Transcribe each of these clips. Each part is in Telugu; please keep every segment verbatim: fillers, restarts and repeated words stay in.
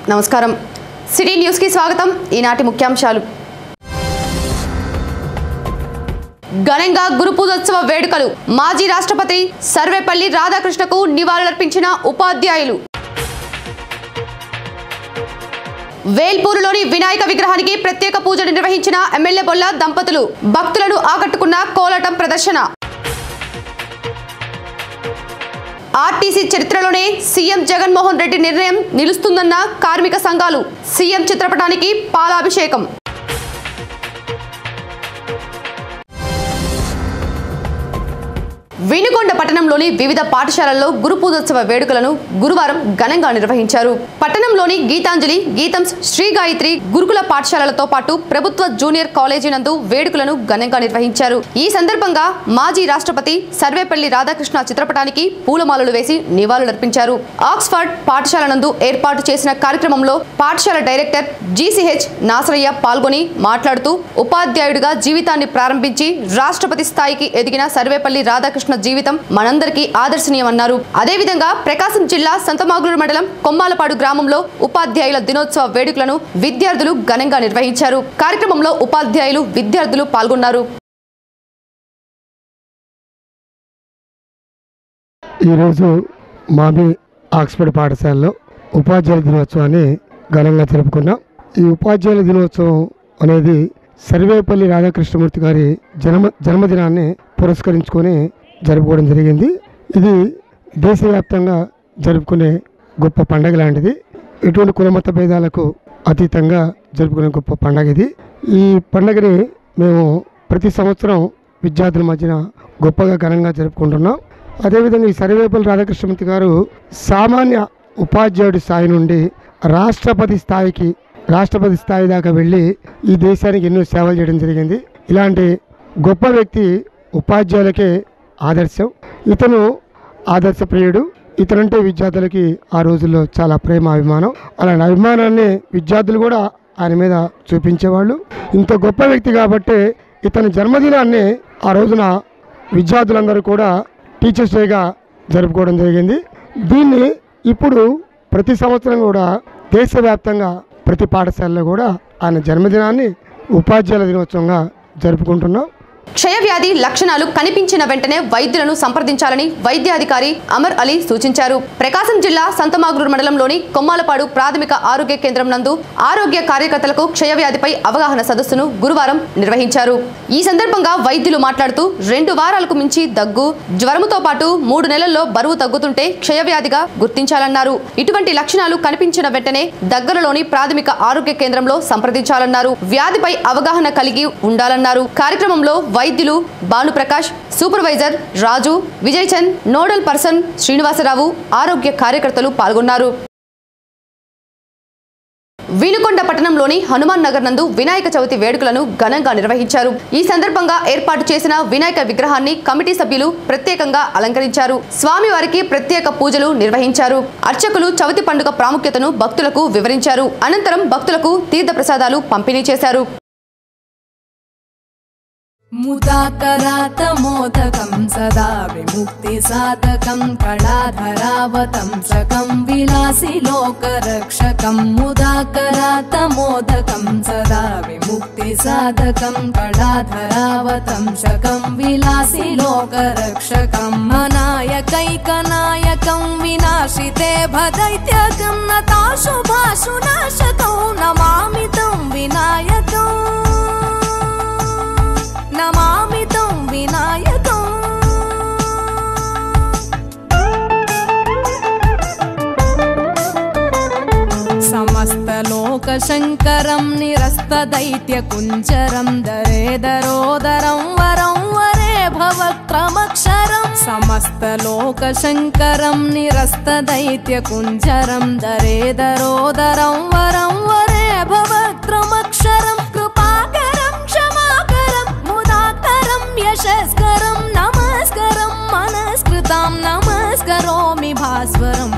నమస్కారం సిటీ న్యూస్ కి స్వాగతం ఈనాటి ముఖ్యాంశాలు ఘనంగా గురు పూజోత్సవ వేడుకలు మాజీ రాష్ట్రపతి సర్వేపల్లి రాధాకృష్ణకు నివాళులర్పించిన ఉపాధ్యాయులు వేల్పూరులోని వినాయక విగ్రహానికి ప్రత్యేక పూజలు నిర్వహించిన ఎమ్మెల్యే బొల్ల దంపతులు భక్తులను ఆకట్టుకున్న కోలాటం ప్రదర్శన ఆర్టీసీ చరిత్రలోనే సీఎం జగన్మోహన్ రెడ్డి నిర్ణయం నిలుస్తుందన్న కార్మిక సంఘాలు సీఎం చిత్రపటానికి పాలాభిషేకం వినుకొండ పట్టణంలోని వివిధ పాఠశాలల్లో గురు పూజోత్సవ వేడుకలను గురువారం ఘనంగా నిర్వహించారు. పట్టణంలోని గీతాంజలి, గీతంస్, శ్రీ గాయత్రి గురుకుల పాఠశాలలతో పాటు ప్రభుత్వ జూనియర్ కాలేజీ నందు వేడుకలను ఘనంగా నిర్వహించారు. ఈ సందర్భంగా మాజీ రాష్ట్రపతి సర్వేపల్లి రాధాకృష్ణ చిత్రపటానికి పూలమాలలు వేసి నివాళులర్పించారు. ఆక్స్ఫర్డ్ పాఠశాల నందు ఏర్పాటు చేసిన కార్యక్రమంలో పాఠశాల డైరెక్టర్ జీసీహెచ్ నాసరయ్య పాల్గొని మాట్లాడుతూ ఉపాధ్యాయుడిగా జీవితాన్ని ప్రారంభించి రాష్ట్రపతి స్థాయికి ఎదిగిన సర్వేపల్లి రాధాకృష్ణ జీవితం మనందరికీ ఆదర్శనీయమన్నారు. అదేవిధంగా ప్రకాశం జిల్లా సంతమాగులూరు మండలం కొమ్మాలపాడు గ్రామంలో ఉపాధ్యాయుల దినోత్సవ వేడుకలను విద్యార్థులు ఘనంగా నిర్వహించారు. కార్యక్రమంలో ఉపాధ్యాయులు, విద్యార్థులు పాల్గొన్నారు. ఈరోజు మామి ఆక్స్ఫర్డ్ పాఠశాలలో ఉపాధ్యాయుల దినోత్సవాన్ని ఘనంగా జరుపుకున్నాం. ఈ ఉపాధ్యాయుల దినోత్సవం అనేది సర్వేపల్లి రాధాకృష్ణమూర్తి గారి జన్మ జన్మదినాన్ని పురస్కరించుకొని జరుపుకోవడం జరిగింది. ఇది దేశవ్యాప్తంగా జరుపుకునే గొప్ప పండగ లాంటిది. ఎటువంటి కులమత భేదాలకు అతీతంగా జరుపుకునే గొప్ప పండగ ఇది. ఈ పండగని మేము ప్రతి సంవత్సరం విద్యార్థుల మధ్యన గొప్పగా ఘనంగా జరుపుకుంటున్నాం. అదేవిధంగా ఈ సర్వేపల్లి రాధాకృష్ణమూర్తి గారు సామాన్య ఉపాధ్యాయుడి స్థాయి నుండి రాష్ట్రపతి స్థాయికి రాష్ట్రపతి స్థాయి దాకా వెళ్ళి ఈ దేశానికి ఎన్నో సేవలు చేయడం జరిగింది. ఇలాంటి గొప్ప వ్యక్తి ఉపాధ్యాయులకే ఆదర్శం. ఇతను ఆదర్శప్రియుడు. ఇతనంటే విద్యార్థులకి ఆ రోజుల్లో చాలా ప్రేమ, అభిమానం. అలాంటి అభిమానాన్ని విద్యార్థులు కూడా ఆయన మీద చూపించేవాళ్ళు. ఇంత గొప్ప వ్యక్తి కాబట్టి ఇతని జన్మదినాన్ని ఆ రోజున విద్యార్థులందరూ కూడా టీచర్స్ డేగా జరుపుకోవడం జరిగింది. దీన్ని ఇప్పుడు ప్రతి సంవత్సరం కూడా దేశవ్యాప్తంగా ప్రతి పాఠశాలలో కూడా ఆయన జన్మదినాన్ని ఉపాధ్యాయుల దినోత్సవంగా జరుపుకుంటున్నాం. క్షయవ్యాధి లక్షణాలు కనిపించిన వెంటనే వైద్యులను సంప్రదించాలని వైద్యాధికారి అమర్ అలీ సూచించారు. ప్రకాశం జిల్లా సంతమాగులూరు మండలంలోని కొమ్మాలపాడు ప్రాథమిక ఆరోగ్య కేంద్రం నందు ఆరోగ్య కార్యకర్తలకు క్షయవ్యాధిపై అవగాహన సదస్సును గురువారం నిర్వహించారు. ఈ సందర్భంగా వైద్యులు మాట్లాడుతూ రెండు వారాలకు మించి దగ్గు, జ్వరముతో పాటు మూడు నెలల్లో బరువు తగ్గుతుంటే క్షయవ్యాధిగా గుర్తించాలన్నారు. ఇటువంటి లక్షణాలు కనిపించిన వెంటనే దగ్గరలోని ప్రాథమిక ఆరోగ్య కేంద్రంలో సంప్రదించాలన్నారు. వ్యాధిపై అవగాహన కలిగి ఉండాలన్నారు. కార్యక్రమంలో వైద్యులు Bhanuprakash, supervisor Raju, Vijay Chand, nodal person Srinivasarao, ఆరోగ్య కార్యకర్తలు పాల్గొన్నారు. వినుకొండ పట్టణంలోని హనుమాన్ నగర్ నందు వినాయక చవితి వేడుకలను ఘనంగా నిర్వహించారు. ఈ సందర్భంగా ఏర్పాటు చేసిన వినాయక విగ్రహాన్ని కమిటీ సభ్యులు ప్రత్యేకంగా అలంకరించారు. స్వామివారికి ప్రత్యేక పూజలు నిర్వహించారు. అర్చకులు చవితి పండుగ ప్రాముఖ్యతను భక్తులకు వివరించారు. అనంతరం భక్తులకు తీర్థ ప్రసాదాలు పంపిణీ చేశారు. मुदाकरात मोदकं सदा विमुक्ति साधकं कलाधरावतं सकं विलासी लोकरक्षकं मुदाकरात मोदकं सदा विमुक्ति साधकं कलाधरावतं सकं विलासी लोकरक्षकं अनायकैकनायकं विनाशिते भदैत्यकं नताशुभाशुनाशकं नमामि तं विनायकम् नमामि तं विनायकम् समस्तलोकशङ्करं निरस्तदैत्यकुञ्जरं दरेदरोदरं वरं वरे भवक्रमक्षरं समस्तलोकशङ्करं निरस्तदैत्यकुञ्जरं दरेदरोदरं वरं वरे भवक्रमक्षरं कृपाकरं क्षमाकरं मुदाकरं यशस्करं नमस्करं मनस्कृतां नमस्करोमि भास्वरम्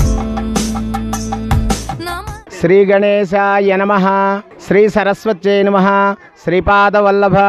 श्री गणेशाय नमः, श्री सरस्वत्यै नमः, श्रीपादवल्लभ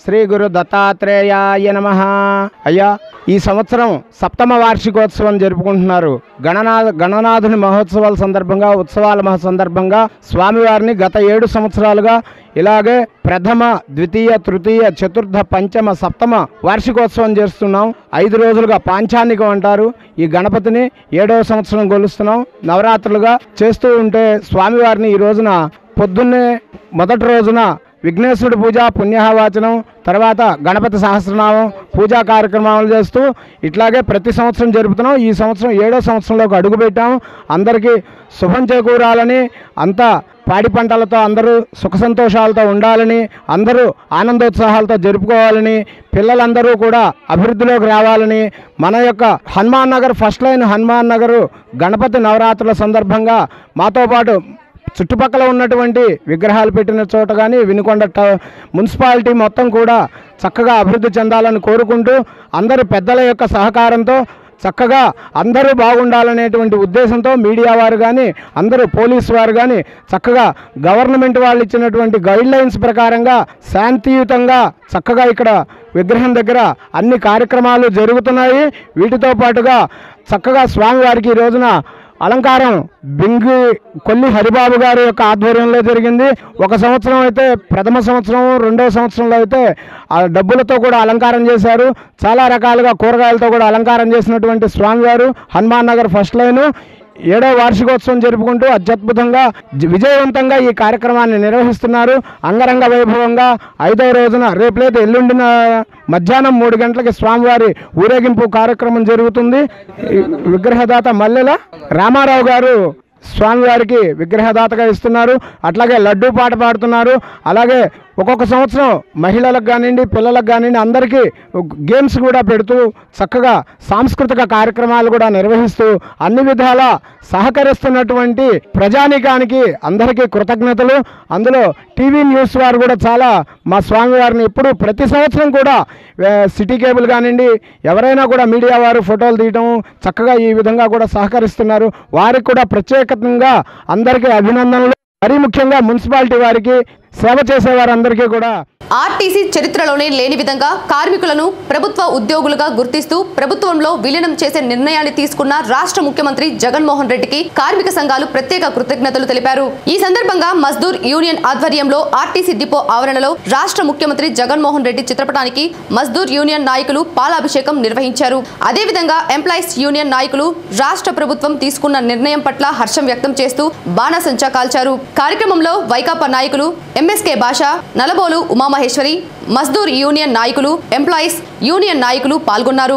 శ్రీ గురు దత్తాత్రేయాయ నమః. అయ్యా, ఈ సంవత్సరం సప్తమ వార్షికోత్సవం జరుపుకుంటున్నారు. గణనాథ గణనాథుని మహోత్సవాల సందర్భంగా, ఉత్సవాల మహ సందర్భంగా స్వామివారిని గత ఏడు సంవత్సరాలుగా ఇలాగే ప్రథమ, ద్వితీయ, తృతీయ, చతుర్థ, పంచమ, సప్తమ వార్షికోత్సవం చేస్తున్నాం. ఐదు రోజులుగా పాంచానికం అంటారు ఈ గణపతిని. ఏడవ సంవత్సరం కొలుస్తున్నాం. నవరాత్రులుగా చేస్తూ ఉంటే స్వామివారిని ఈ రోజున పొద్దున్నే మొదటి రోజున విఘ్నేశ్వరుడి పూజ, పుణ్యవాచనం, తర్వాత గణపతి సహస్రనామం పూజా కార్యక్రమాలు చేస్తూ ఇట్లాగే ప్రతి సంవత్సరం జరుపుతున్నాం. ఈ సంవత్సరం ఏడో సంవత్సరంలోకి అడుగుపెట్టాము. అందరికీ శుభం చేకూరాలని, అంతా పాడి పంటలతో అందరూ సుఖ సంతోషాలతో ఉండాలని, అందరూ ఆనందోత్సాహాలతో జరుపుకోవాలని, పిల్లలందరూ కూడా అభివృద్ధిలోకి రావాలని, మన యొక్క హనుమాన్ నగర్ ఫస్ట్ లైన్ హనుమాన్ నగర్ గణపతి నవరాత్రుల సందర్భంగా మాతో పాటు చుట్టుపక్కల ఉన్నటువంటి విగ్రహాలు పెట్టిన చోట కానీ వినుకొండ మున్సిపాలిటీ మొత్తం కూడా చక్కగా అభివృద్ధి చెందాలని కోరుకుంటూ, అందరూ పెద్దల యొక్క సహకారంతో చక్కగా అందరూ బాగుండాలనేటువంటి ఉద్దేశంతో మీడియా వారు కానీ, అందరూ పోలీసు వారు కానీ చక్కగా గవర్నమెంట్ వాళ్ళు ఇచ్చినటువంటి గైడ్ లైన్స్ ప్రకారంగా శాంతియుతంగా చక్కగా ఇక్కడ విగ్రహం దగ్గర అన్ని కార్యక్రమాలు జరుగుతున్నాయి. వీటితో పాటుగా చక్కగా స్వామివారికి ఈ రోజున అలంకారం బింగి కొల్లి హరిబాబు గారి యొక్క ఆధ్వర్యంలో జరిగింది. ఒక సంవత్సరం అయితే ప్రథమ సంవత్సరం, రెండవ సంవత్సరంలో అయితే ఆ డబ్బులతో కూడా అలంకారం చేశారు. చాలా రకాలుగా కూరగాయలతో కూడా అలంకారం చేసినటువంటి స్వామివారు హనుమాన్ నగర్ ఫస్ట్ లైను ఏడో వార్షికోత్సవం జరుపుకుంటూ అత్యద్భుతంగా విజయవంతంగా ఈ కార్యక్రమాన్ని నిర్వహిస్తున్నారు. అంగరంగ వైభవంగా ఐదవ రోజున రేపు లేదు ఎల్లుండిన మధ్యాహ్నం మూడు గంటలకి స్వామివారి ఊరేగింపు కార్యక్రమం జరుగుతుంది. విగ్రహదాత మల్లెల రామారావు గారు స్వామివారికి విగ్రహదాతగా ఇస్తున్నారు. అట్లాగే లడ్డూ పాట పాడుతున్నారు. అలాగే ఒక్కొక్క సంవత్సరం మహిళలకు కానివ్వండి, పిల్లలకు కానివ్వండి అందరికీ గేమ్స్ కూడా పెడుతూ చక్కగా సాంస్కృతిక కార్యక్రమాలు కూడా నిర్వహిస్తూ అన్ని విధాలా సహకరిస్తున్నటువంటి ప్రజానీకానికి అందరికీ కృతజ్ఞతలు. అందులో టీవీ న్యూస్ వారు కూడా చాలా మా స్వామివారిని ఎప్పుడు ప్రతి సంవత్సరం కూడా సిటీ కేబుల్ కానివ్వండి ఎవరైనా కూడా మీడియా వారు ఫోటోలు తీయటం చక్కగా ఈ విధంగా కూడా సహకరిస్తున్నారు. వారికి కూడా ప్రత్యేకంగా అందరికీ అభినందనలు. మరీ ముఖ్యంగా మున్సిపాలిటీ వారికి, సేవ చేసే వారందరికీ కూడా ఆర్టీసీ చరిత్రలోనే లేని విధంగా కార్మికులను ప్రభుత్వ ఉద్యోగులుగా గుర్తిస్తూ ప్రభుత్వంలో విలీనం చేసే నిర్ణయాన్ని తీసుకున్న రాష్ట్ర ముఖ్యమంత్రి జగన్మోహన్ రెడ్డికి కార్మిక సంఘాలు ప్రత్యేక కృతజ్ఞతలు తెలిపారు. ఈ సందర్భంగా మజ్దూర్ యూనియన్ ఆధ్వర్యంలో ఆర్టీసీ డిపో ఆవరణలో రాష్ట్ర ముఖ్యమంత్రి జగన్మోహన్ రెడ్డి చిత్రపటానికి మజ్దూర్ యూనియన్ నాయకులు పాలాభిషేకం నిర్వహించారు. అదేవిధంగా ఎంప్లాయీస్ యూనియన్ నాయకులు రాష్ట్ర ప్రభుత్వం తీసుకున్న నిర్ణయం పట్ల హర్షం వ్యక్తం చేస్తూ బాణాసంచా కాల్చారు. కార్యక్రమంలో వైకాపా నాయకులు ఎంఎస్కే భాష, నలబోలు ఉమామహేశ్వరి, మజ్దూర్ యూనియన్ నాయకులు, ఎంప్లాయీస్ యూనియన్ నాయకులు పాల్గొన్నారు.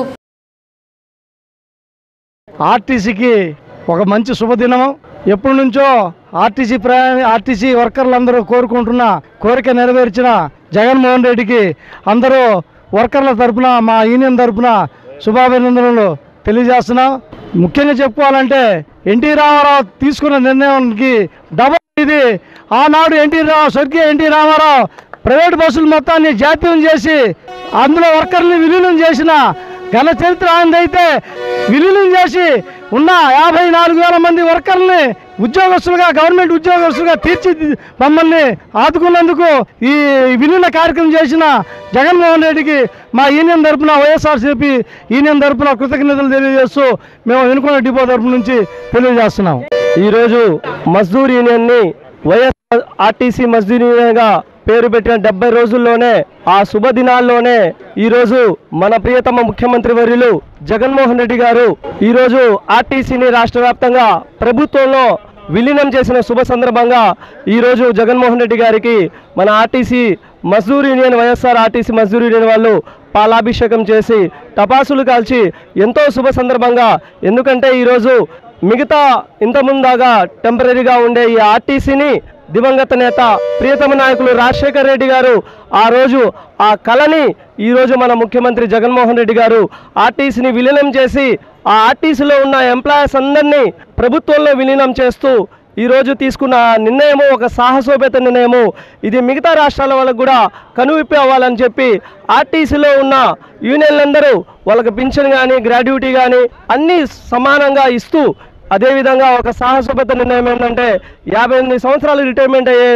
ఆర్టీసీకి ఒక మంచి శుభదినం. ఎప్పటి నుంచో ఆర్టీసీ ప్రయాణ ఆర్టీసీ వర్కర్లందరూ కోరుకుంటున్న కోరిక నెరవేర్చిన జగన్మోహన్ రెడ్డికి అందరూ వర్కర్ల తరఫున, మా యూనియన్ తరఫున శుభాభినందనలు తెలియజేస్తున్నాం. ముఖ్యంగా చెప్పుకోవాలంటే ఎన్టీ రామారావు తీసుకున్న నిర్ణయానికి డబల్ ఇది. ఆనాడు ఎన్టీ రావు స్వర్గీయ ఎన్టీ రామారావు ప్రైవేట్ బస్సులు మొత్తాన్ని జాతీయం చేసి అందులో వర్కర్ని విలీనం చేసిన ఘన చరిత్ర ఆయనదైతే, విలీనం చేసి ఉన్న యాభై నాలుగు వేల మంది వర్కర్ని ఉద్యోగస్తులుగా, గవర్నమెంట్ ఉద్యోగస్తులుగా తీర్చి మమ్మల్ని ఆదుకున్నందుకు ఈ విలీన కార్యక్రమం చేసిన జగన్మోహన్ రెడ్డికి మా యూనియన్ తరఫున, వైఎస్ఆర్సీపీ యూనియన్ తరఫున కృతజ్ఞతలు తెలియజేస్తూ మేము వినుకొండ డిపో తరఫు నుంచి తెలియజేస్తున్నాం. ఈరోజు మజ్దూర్ యూనియన్ని వైఎస్ఆర్ ఆర్టీసీ మజ్దూర్ యూనియన్గా పేరు పెట్టిన డెబ్బై రోజుల్లోనే, ఆ శుభదినాల్లోనే ఈరోజు మన ప్రియతమ ముఖ్యమంత్రి వర్యులు జగన్మోహన్ రెడ్డి గారు ఈరోజు ఆర్టీసీని రాష్ట్ర వ్యాప్తంగా ప్రభుత్వంలో విలీనం చేసిన శుభ సందర్భంగా ఈరోజు జగన్మోహన్ రెడ్డి గారికి మన RTC Mazdoor union, YSR RTC Mazdoor union వాళ్ళు పాలాభిషేకం చేసి టపాసులు కాల్చి ఎంతో శుభ సందర్భంగా. ఎందుకంటే ఈరోజు మిగతా ఇంతకుముందాగా టెంపరీగా ఉండే ఈ ఆర్టీసీని దివంగత నేత ప్రియతమ నాయకులు రాజశేఖర్ రెడ్డి గారు ఆ రోజు ఆ కళని ఈరోజు మన ముఖ్యమంత్రి జగన్మోహన్ రెడ్డి గారు ఆర్టీసీని విలీనం చేసి ఆ ఆర్టీసీలో ఉన్న ఎంప్లాయీస్ అందరినీ ప్రభుత్వంలో విలీనం చేస్తూ ఈరోజు తీసుకున్న నిర్ణయము ఒక సాహసోపేత నిర్ణయము. ఇది మిగతా రాష్ట్రాల వాళ్ళకు కూడా కనువిప్పి అవ్వాలని చెప్పి ఆర్టీసీలో ఉన్న యూనియన్లందరూ వాళ్ళకి పింఛన్ కానీ, గ్రాడ్యుటీ కానీ అన్నీ సమానంగా ఇస్తూ, అదేవిధంగా ఒక సాహసోపేత నిర్ణయం ఏంటంటే యాభై ఎనిమిది సంవత్సరాలు రిటైర్మెంట్ అయ్యే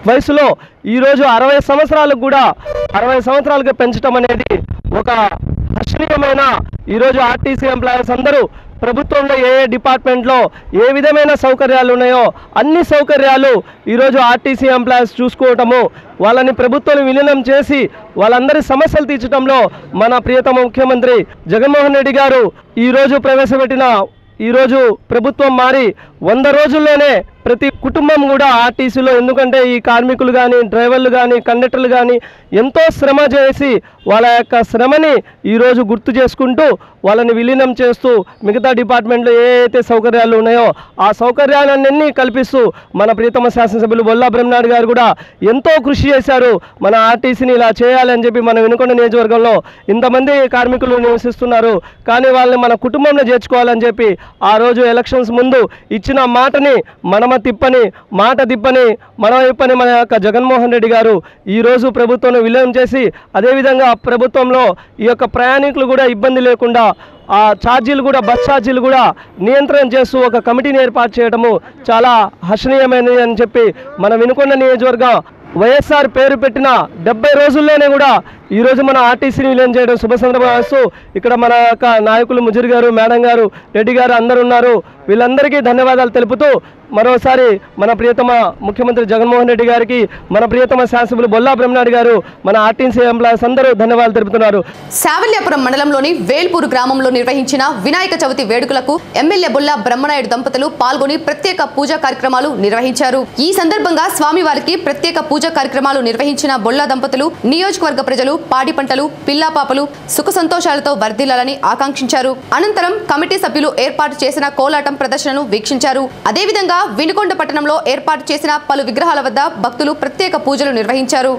వయసులో ఈరోజు అరవై సంవత్సరాలకు కూడా అరవై సంవత్సరాలకు పెంచడం అనేది ఒక హర్షణీయమైన ఈరోజు ఆర్టీసీ ఎంప్లాయీస్ అందరూ ప్రభుత్వంలో ఏ ఏ డిపార్ట్మెంట్లో ఏ విధమైన సౌకర్యాలు ఉన్నాయో అన్ని సౌకర్యాలు ఈరోజు ఆర్టీసీ ఎంప్లాయీస్ చూసుకోవటము, వాళ్ళని ప్రభుత్వం విలీనం చేసి వాళ్ళందరి సమస్యలు తీర్చడంలో మన ప్రియతమ ముఖ్యమంత్రి జగన్మోహన్ రెడ్డి గారు ఈరోజు ప్రవేశపెట్టిన ఈరోజు ప్రభుత్వం మారి వంద రోజుల్లోనే ప్రతి కుటుంబం కూడా ఆర్టీసీలో, ఎందుకంటే ఈ కార్మికులు కానీ డ్రైవర్లు కానీ కండక్టర్లు కానీ ఎంతో శ్రమ చేసి వాళ్ళ యొక్క శ్రమని ఈరోజు గుర్తు చేసుకుంటూ వాళ్ళని విలీనం చేస్తూ మిగతా డిపార్ట్మెంట్లో ఏ అయితే సౌకర్యాలు ఉన్నాయో ఆ సౌకర్యాలన్నీ కల్పిస్తూ మన ప్రియతమ శాసనసభ్యులు బొల్లా బ్రహ్మనాయుడు గారు కూడా ఎంతో కృషి చేశారు. మన ఆర్టీసీని ఇలా చేయాలని చెప్పి మన వినుకొండ నియోజకవర్గంలో ఇంతమంది కార్మికులు నివసిస్తున్నారు, కానీ వాళ్ళని మన కుటుంబంలో చేర్చుకోవాలని చెప్పి ఆ రోజు ఎలక్షన్స్ ముందు ఇచ్చిన మాటని మనమ తిప్పని మాట తిప్పని మన ఇప్పని మన యొక్క జగన్మోహన్ రెడ్డి గారు ఈరోజు ప్రభుత్వం విలీనం చేసి అదేవిధంగా ప్రభుత్వంలో ఈ యొక్క ప్రయాణికులు కూడా ఇబ్బంది లేకుండా ఆ ఛార్జీలు కూడా బస్ ఛార్జీలు కూడా నియంత్రణ చేస్తూ ఒక కమిటీని ఏర్పాటు చేయడము చాలా హర్షణీయమైనది అని చెప్పి మన వినుకొండ నియోజకవర్గం వైఎస్ఆర్ పేరు పెట్టిన డెబ్బై రోజుల్లోనే కూడా ఈరోజు మన ఆర్టీసీని విలీనం చేయడం శుభ సందర్భాస్తూ ఇక్కడ మన యొక్క నాయకులు ముజిర్ గారు, మేడం గారు, రెడ్డి గారు అందరూ ఉన్నారు. వీళ్ళందరికీ ధన్యవాదాలు తెలుపుతూ మరోసారి మన ప్రియతమ ముఖ్యమంత్రి జగన్మోహన్ రెడ్డి గారికి, మన ప్రియతమ శాసనసభ్యులు బొల్లా బ్రహ్మనాయుడు గారు, మన ఆర్టీసీ ఎంప్లాయీస్ అందరూ ధన్యవాదాలు తెలుపుతున్నారు. శావల్యాపురం మండలంలోని వేల్పూరు గ్రామంలో నిర్వహించిన వినాయక చవితి వేడుకలకు ఎమ్మెల్యే బొల్లా బ్రహ్మనాయుడు దంపతులు పాల్గొని ప్రత్యేక పూజా కార్యక్రమాలు నిర్వహించారు. ఈ సందర్భంగా స్వామివారికి ప్రత్యేక పూజా కార్యక్రమాలు నిర్వహించిన బొల్లా దంపతులు నియోజకవర్గ ప్రజలు పాడి పంటలు, పిల్లాపాపలు సుఖ సంతోషాలతో వర్ధిల్లాలని ఆకాంక్షించారు. అనంతరం కమిటీ సభ్యులు ఏర్పాటు చేసిన కోలాటం ప్రదర్శనను వీక్షించారు. అదేవిధంగా వినుకొండ పట్టణంలో ఏర్పాటు చేసిన పలు విగ్రహాల వద్ద భక్తులు ప్రత్యేక పూజలు నిర్వహించారు.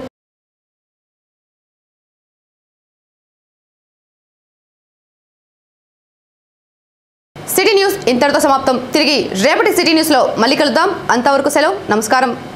సిటీ న్యూస్ ఇంతటితో సమాప్తం. తిరిగి రేపటి సిటీ న్యూస్ లో మళ్ళీ కలుద్దాం. అంతవరకు సెలవు. నమస్కారం.